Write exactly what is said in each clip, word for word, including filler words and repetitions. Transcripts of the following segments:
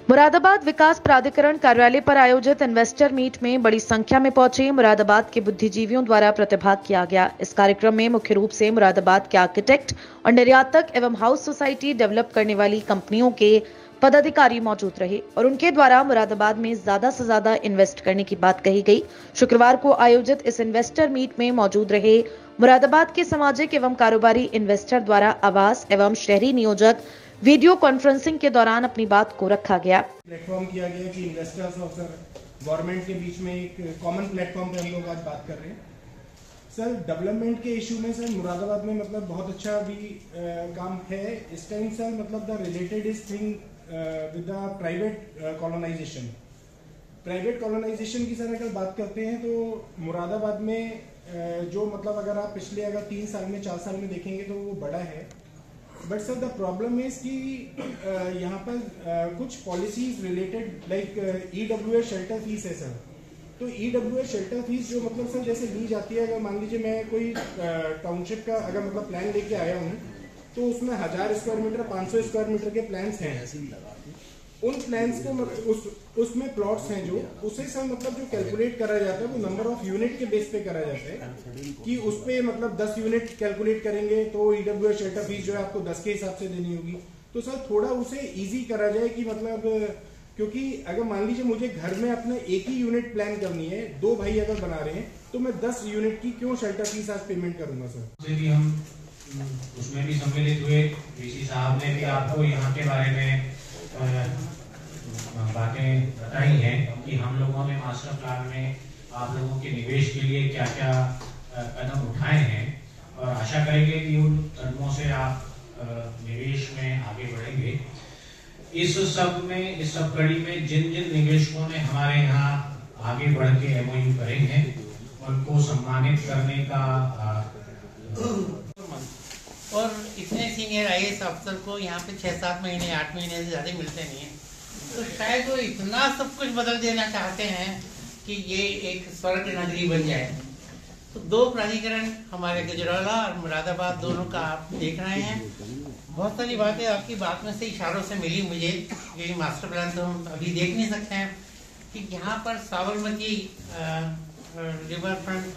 मुरादाबाद विकास प्राधिकरण कार्यालय पर आयोजित इन्वेस्टर मीट में बड़ी संख्या में पहुंचे मुरादाबाद के बुद्धिजीवियों द्वारा प्रतिभाग किया गया। इस कार्यक्रम में मुख्य रूप से मुरादाबाद के आर्किटेक्ट और निर्यातक एवं हाउस सोसाइटी डेवलप करने वाली कंपनियों के पदाधिकारी मौजूद रहे और उनके द्वारा मुरादाबाद में ज्यादा से ज्यादा इन्वेस्ट करने की बात कही गई। शुक्रवार को आयोजित इस इन्वेस्टर मीट में मौजूद रहे मुरादाबाद के सामाजिक एवं कारोबारी इन्वेस्टर द्वारा आवास एवं शहरी नियोजक वीडियो कॉन्फ्रेंसिंग के दौरान अपनी बात को रखा गया। प्लेटफॉर्म किया गया कि इन्वेस्टर्स और सर गवर्नमेंट के बीच में एक कॉमन प्लेटफॉर्म पे हम लोग आज बात कर रहे हैं। सर डेवलपमेंट के इशू में सर मुरादाबाद में मतलब बहुत अच्छा अभी काम है इस टाइम सर। मतलब the related is thing with the private colonisation. Private colonisation की सर अगर बात करते हैं तो मुरादाबाद में uh, जो मतलब अगर आप पिछले अगर तीन साल में चार साल में देखेंगे तो वो बड़ा है। But sir the problem is कि यहाँ पर uh, कुछ policies related like E W S shelter fees है सर। तो E W S shelter fees जो मतलब सर जैसे ली जाती है, अगर मान लीजिए मैं कोई टाउनशिप uh, का अगर मतलब प्लान लेके आया हूँ तो उसमें हजार स्क्वायर मीटर पाँच सौ स्क्वायर मीटर के प्लान्स हैं। उन प्लान्स को मतलब उस उसमें प्लॉट्स हैं जो उसे सर मतलब जो कैलकुलेट करा जाता है वो नंबर ऑफ यूनिट के बेस पे करा जाता है कि उस पे मतलब दस यूनिट कैलकुलेट करेंगे तो E W S shelter fees जो है आपको दस के हिसाब से देनी होगी। तो सर थोड़ा उसे इजी करा जाए कि मतलब क्योंकि अगर मान लीजिए मुझे घर में अपना एक ही यूनिट प्लान करनी है, दो भाई अगर बना रहे हैं तो मैं दस यूनिट की क्यों शेल्टर फीस आज पेमेंट करूंगा सर। हम उसमें भी सम्मिलित हुए, डीसी साहब ने भी आपको यहाँ के बारे में बातें बताई हैं कि हम लोगों ने मास्टर प्लान में आप लोगों के निवेश के लिए क्या क्या कदम उठाए हैं और आशा करेंगे कि उन कदमों से आप निवेश में आगे बढ़ेंगे। इस सब में इस सब कड़ी में जिन जिन निवेशकों ने हमारे यहाँ आगे बढ़ के एमओयू करेंगे उनको सम्मानित करने का और इतने सीनियर आई ए एस अफसर को यहाँ पे छह सात महीने आठ महीने से ज्यादा मिलते नहीं है, तो शायद वो इतना सब कुछ बदल देना चाहते हैं कि ये एक स्वर्ग नगरी बन जाए। तो दो प्राधिकरण हमारे गजरौला और मुरादाबाद दोनों का आप देख रहे हैं। बहुत सारी बातें आपकी बात में से इशारों से मिली मुझे, ये मास्टर प्लान तो हम अभी देख नहीं सकते हैं कि यहाँ पर साबरमती रिवर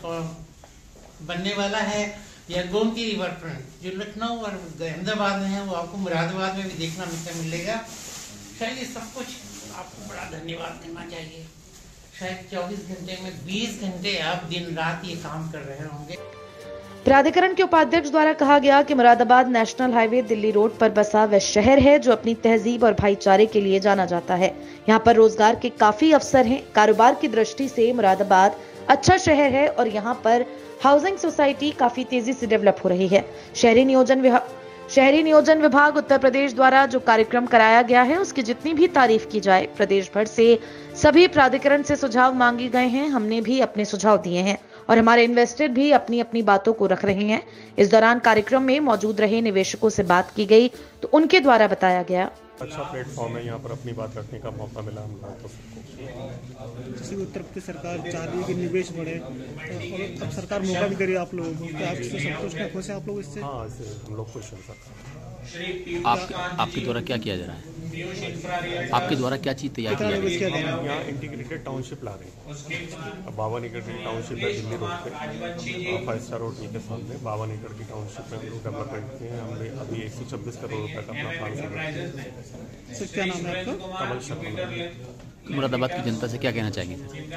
फ्रंट बनने वाला है या गोमती रिवर फ्रंट जो लखनऊ और अहमदाबाद में है वो आपको मुरादाबाद में भी देखना मिलेगा। शायद ये सब कुछ आपको बड़ा धन्यवाद देना चाहिए। शायद चौबीस घंटे में बीस घंटे आप दिन रात ये काम कर रहे होंगे। प्राधिकरण के उपाध्यक्ष द्वारा कहा गया कि Moradabad national highway Delhi road पर बसा वह शहर है जो अपनी तहजीब और भाईचारे के लिए जाना जाता है। यहाँ पर रोजगार के काफी अवसर हैं। कारोबार की दृष्टि से मुरादाबाद अच्छा शहर है और यहाँ पर हाउसिंग सोसाइटी काफी तेजी से डेवलप हो रही है। शहरी नियोजन विभाग शहरी नियोजन विभाग उत्तर प्रदेश द्वारा जो कार्यक्रम कराया गया है उसकी जितनी भी तारीफ की जाए। प्रदेश भर से सभी प्राधिकरण से सुझाव मांगे गए हैं, हमने भी अपने सुझाव दिए हैं और हमारे इन्वेस्टर भी अपनी अपनी बातों को रख रहे हैं। इस दौरान कार्यक्रम में मौजूद रहे निवेशकों से बात की गई तो उनके द्वारा बताया गया अच्छा प्लेटफॉर्म है, यहाँ पर अपनी बात रखने का मौका मिला हम लोगों को सबको। जैसे उत्तर प्रदेश सरकार चाह रही है कि निवेश बढ़े तो अब सरकार मौका भी दे रही है आप लोगों को, क्या आप इससे संतुष्ट हैं? खुश हैं आप लोग इससे? हाँ, इससे हम लोग खुश हैं सर। आप आपके द्वारा क्या किया जा रहा है? आपके द्वारा क्या चीज तैयार किया जा रहा है? यहाँ इंटीग्रेटेड टाउनशिप ला रहे हैं। बावन एकड़ की टाउनशिप है दिल्ली रोड पे, फाइव स्टार होटल के सामने बावन एकड़ की टाउनशिप में हम लोग डेवलपमेंट किए हैं। हमने अभी एक सौ छब्बीस करोड़ रुपए का अपना प्लान सबमिट किया। क्या नाम है आपका? कमल शर्मा। मुरादाबाद की जनता से क्या कहना चाहेंगे?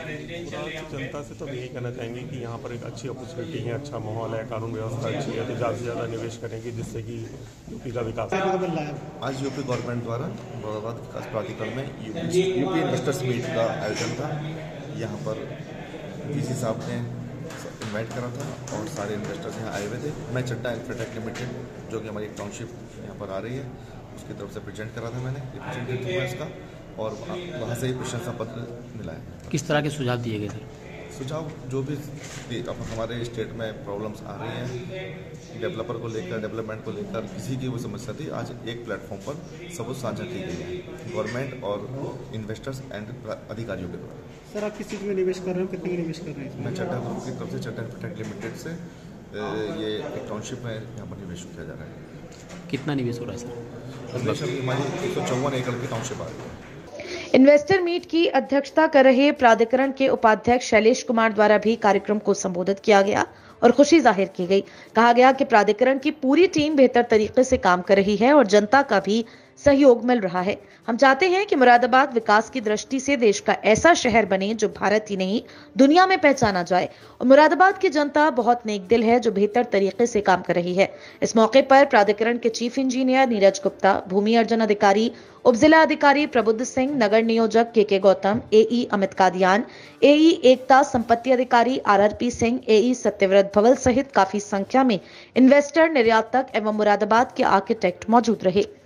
जनता से तो यही कहना चाहेंगे कि यहाँ पर एक अच्छी अपॉर्चुनिटी है, अच्छा माहौल है, कानून व्यवस्था अच्छी है, तो ज़्यादा से ज़्यादा निवेश करेंगे जिससे कि यूपी का विकास। आज यूपी गवर्नमेंट द्वारा मुरादाबाद विकास प्राधिकरण में यूपी इन्वेस्टर्स मीट का आयोजन था। यहाँ पर डीसी साहब ने इन्वाइट करा था और सारे इन्वेस्टर्स यहाँ आए हुए थे। मैं चड्डा इंफ्राटेक लिमिटेड जो कि हमारी टाउनशिप यहाँ पर आ रही है उसकी तरफ से प्रेजेंट करा था, मैंने रिप्रेजेंटेटिव हुआ इसका और वहाँ से ही प्रशंसा पत्र मिला है। किस तरह के सुझाव दिए गए थे? सुझाव जो भी अब हमारे स्टेट में प्रॉब्लम्स आ रही हैं डेवलपर को लेकर, डेवलपमेंट को लेकर, किसी की वो समस्या थी, आज एक प्लेटफॉर्म पर सब साझा की गई है गवर्नमेंट और इन्वेस्टर्स एंड अधिकारियों के द्वारा। सर आप किस चीज़ में निवेश कर रहे हैं, कितने में निवेश कर रहे हैं? मैं चड्डा ग्रुप की तरफ से चड्डा इंफ्राटेक लिमिटेड से ये एक टाउनशिप में यहाँ पर निवेश किया जा रहा है। कितना निवेश हो रहा है सर? निवेश अभी हमारी एक सौ चौवन एकड़ की टाउनशिप आ रही है। इन्वेस्टर मीट की अध्यक्षता कर रहे प्राधिकरण के उपाध्यक्ष शैलेश कुमार द्वारा भी कार्यक्रम को संबोधित किया गया और खुशी जाहिर की गई। कहा गया कि प्राधिकरण की पूरी टीम बेहतर तरीके से काम कर रही है और जनता का भी सहयोग मिल रहा है। हम चाहते हैं कि मुरादाबाद विकास की दृष्टि से देश का ऐसा शहर बने जो भारत ही नहीं दुनिया में पहचाना जाए और मुरादाबाद की जनता बहुत नेक दिल है जो बेहतर तरीके से काम कर रही है। इस मौके पर प्राधिकरण के चीफ इंजीनियर नीरज गुप्ता, भूमि अर्जन अधिकारी, उप जिला अधिकारी प्रबुद्ध सिंह, नगर नियोजक के के गौतम, एई अमित कादियान, एई एकता, संपत्ति अधिकारी R R P Singh, AE Satyavrat Bhaval सहित काफी संख्या में इन्वेस्टर, निर्यातक एवं मुरादाबाद के आर्किटेक्ट मौजूद रहे।